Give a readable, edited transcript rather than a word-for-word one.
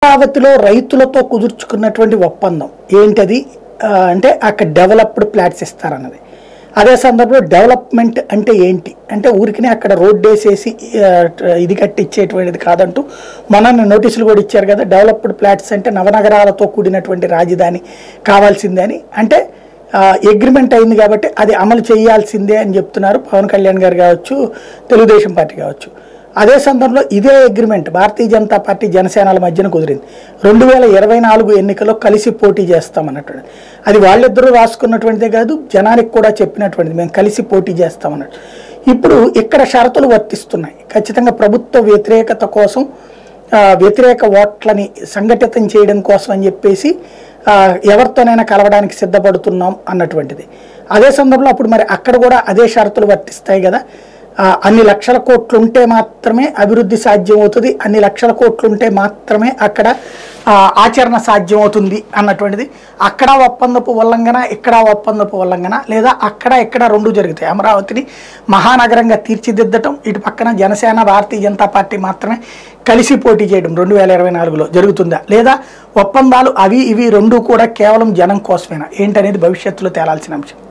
అమరావతిలో రైతులతో కుదుర్చుకున్నటువంటి ఒప్పందం ఏంటది అంటే అక్కడ డెవలప్డ్ ఫ్లాట్స్ ఇస్తారన్నది. అదే సందర్భంలో డెవలప్మెంట్ అంటే ఏంటి అంటే ఊరికినే అక్కడ రోడ్డు వేసేసి ఇది కట్టించేటువంటిది కాదంటూ మొన్న నోటీసులు కూడా ఇచ్చారు కదా. డెవలప్డ్ ఫ్లాట్స్ అంటే నవనగరాలతో కూడినటువంటి రాజధాని కావాల్సిందే అని, అంటే అగ్రిమెంట్ అయింది కాబట్టి అది అమలు చేయాల్సిందే అని చెప్తున్నారు పవన్ కళ్యాణ్ గారు కావచ్చు, తెలుగుదేశం పార్టీ కావచ్చు. అదే సందర్భంలో ఇదే అగ్రిమెంట్ భారతీయ జనతా పార్టీ జనసేనల మధ్యన కుదిరింది. 2024 ఎన్నికల్లో కలిసి పోటీ చేస్తామన్నట్టు. అది వాళ్ళిద్దరూ రాసుకున్నటువంటిదే కాదు, జనానికి కూడా చెప్పినటువంటిది, మేము కలిసి పోటీ చేస్తామన్నట్టు. ఇప్పుడు ఇక్కడ షరతులు వర్తిస్తున్నాయి. ఖచ్చితంగా ప్రభుత్వ వ్యతిరేకత కోసం, వ్యతిరేక ఓట్లని సంఘటితం చేయడం కోసం అని చెప్పేసి ఎవరితోనైనా కలవడానికి సిద్ధపడుతున్నాం అన్నటువంటిది. అదే సందర్భంలో అప్పుడు మరి అక్కడ కూడా అదే షరతులు వర్తిస్తాయి కదా. అన్ని లక్షల కోట్లు ఉంటే మాత్రమే అభివృద్ధి సాధ్యం అవుతుంది, అన్ని లక్షల కోట్లు ఉంటే మాత్రమే అక్కడ ఆచరణ సాధ్యం అవుతుంది అన్నటువంటిది. అక్కడ ఒప్పందపు ఉల్లంఘన, ఇక్కడ ఒప్పందపు ఉల్లంఘన, లేదా అక్కడ ఇక్కడ రెండు జరుగుతాయి. అమరావతిని మహానగరంగా తీర్చిదిద్దటం, ఇటు పక్కన జనసేన భారతీయ జనతా పార్టీ మాత్రమే కలిసి పోటీ చేయడం 2024లో జరుగుతుందా, లేదా ఒప్పందాలు అవి ఇవి రెండు కూడా కేవలం జనం కోసమేనా ఏంటనేది భవిష్యత్తులో తేలాల్సిన అంశం.